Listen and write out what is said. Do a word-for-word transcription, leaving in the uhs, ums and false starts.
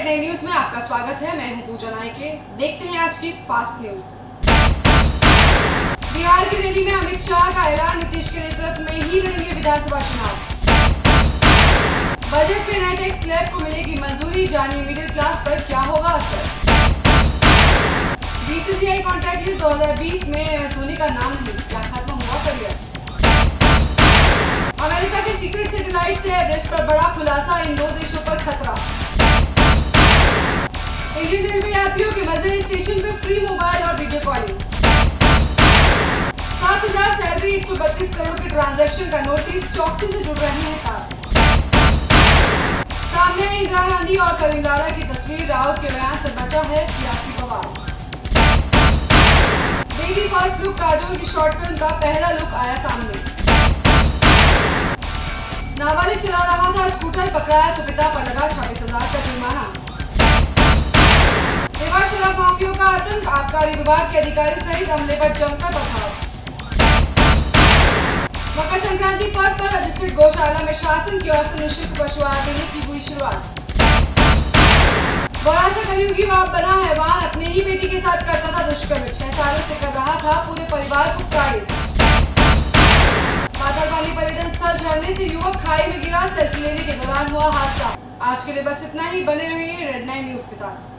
Nine news में आपका स्वागत है। मैं हूं पूजा नायके। देखते हैं आज की फास्ट न्यूज। बिहार की रैली में अमित शाह का ऐलान, नीतीश के नेतृत्व में ही लड़ेंगे विधानसभा चुनाव। बजट में नेट टैक्स स्लैब को मिलेगी मंजूरी, जानिए मिडिल क्लास पर क्या होगा असर। बीसीसीआई कॉन्ट्रैक्ट लिस्ट दो हज़ार बीस में एम एस धोनी का नाम नहीं, क्या खत्म हुआ करियर। अमेरिका के सीक्रेट सैटेलाइट से एवरेस्ट पर बड़ा खुलासा, इन दो देशों पर खतरा। इंडियन रेलवे यात्रियों के मजे, स्टेशन पे फ्री मोबाइल और वीडियो कॉलिंग। सात हजार सैलरी, एक सौ बत्तीस करोड़ के ट्रांजैक्शन का नोटिस, चौकसी से जुड़ रहे हैं तार। सामने में इंदिरा गांधी और करीमदारा की तस्वीर, राउत के बयान से बचा है सियासी बवाल। बेबी फर्स्ट लुक काजोल की शॉर्ट फिल्म का पहला लुक आया सामने। नाबालिग चला रहा था स्कूटर, पकड़ाया तो पिता पर लगा छब्बीस हजार का जुर्माना। देवा शराब माफियों का आतंक, आबकारी विभाग के अधिकारी सहित हमले पर जमकर पथराव। मकर संक्रांति पर्व पर रजिस्टर्ड गौशाला में शासन की ओर से निःशुल्क पशु आहार देने की हुई शुरुआत। बड़ा सा कलयुगी बाप बना हैवान, अपने ही बेटी के साथ करता था दुष्कर्म, छह सालों से कर रहा था पूरे परिवार को प्रताड़ित। पातालपानी पर्यटन स्थल झरने से युवक खाई में गिरा, सेल्फी लेने के दौरान हुआ हादसा। आज के लिए बस इतना ही, बने रहिए रेड नाइन न्यूज के साथ।